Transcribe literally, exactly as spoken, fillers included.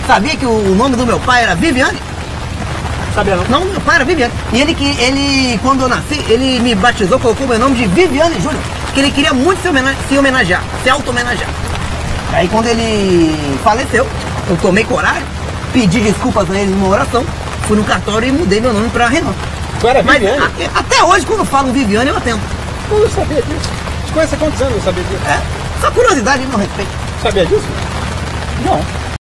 Sabia que o nome do meu pai era Viviane? Sabia não? Não, meu pai era Viviane. E ele, que ele, quando eu nasci, ele me batizou, colocou meu nome de Viviane Júnior. Que ele queria muito se, homenage se homenagear, se auto-homenagear. Aí quando ele faleceu, eu tomei coragem, pedi desculpas a ele numa oração, fui no cartório e mudei meu nome pra Renan. Tu era Viviane? Mas a, até hoje, quando falam Viviane, eu atendo. Eu não sabia disso. Te conhece há quantos anos, eu sabia disso? É, só curiosidade, não respeito. Sabia disso? Não.